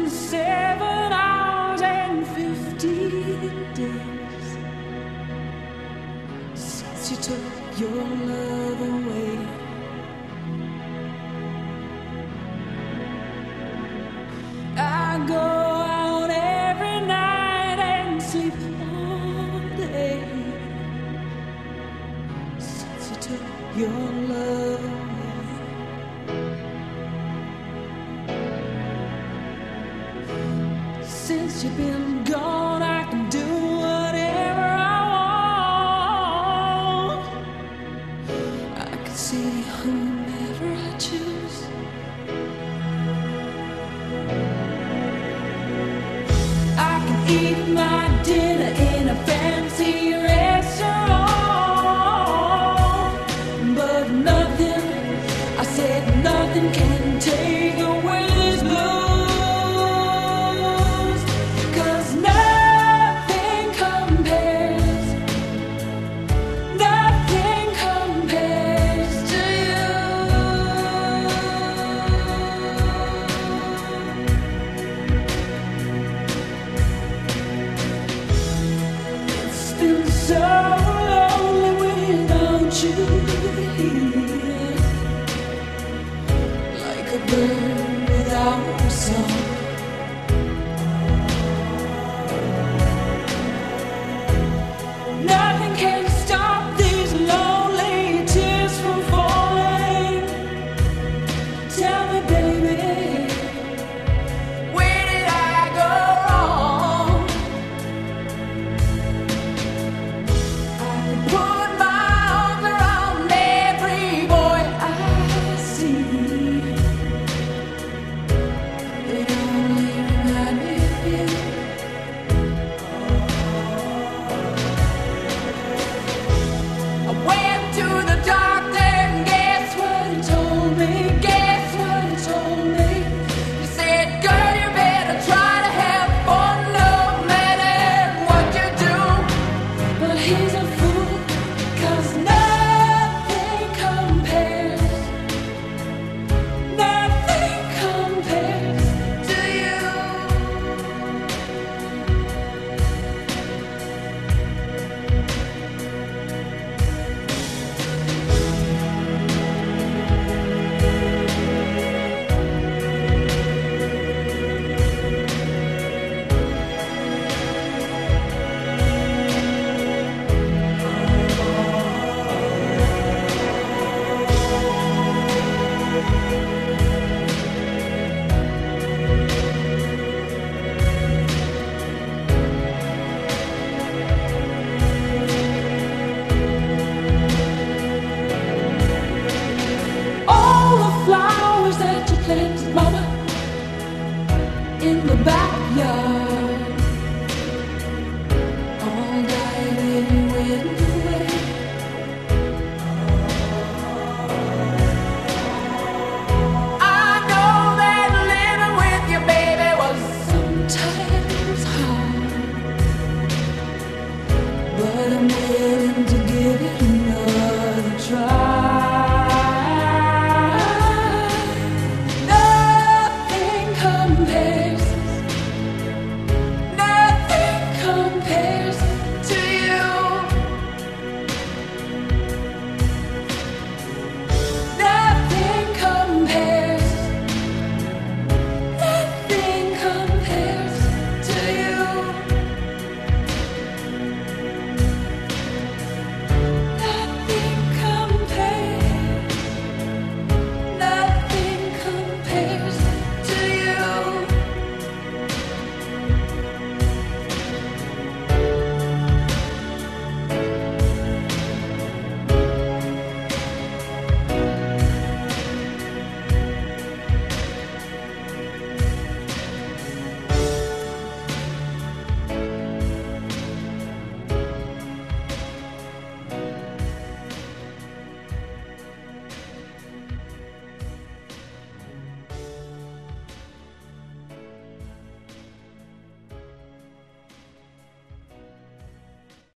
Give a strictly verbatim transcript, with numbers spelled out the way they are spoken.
been seven hours and fifteen days since you took your love away. I go out every night and sleep all day since you took your love away. Since you've been gone, I can do whatever I want. I can see whomever I choose. I can eat my dinner in a fancy restaurant, but nothing, I said nothing can take away this blues. So lonely without you here, like a bird without a song. Nothing can stop these lonely tears from falling. Tell me, baby, where did I go wrong? Put my arms around every boy I see. They only remind me of you. I went to the doctor and guess what he told me? Guess what he told me? He said, girl, you better try to have fun no matter what you do. But he's a fool. 'Cause nothing compares, nothing compares to you. Flowers that you planted, mama, in the backyard, all died and went away. I know that living with you, baby, was sometimes hard, but I'm willing to give it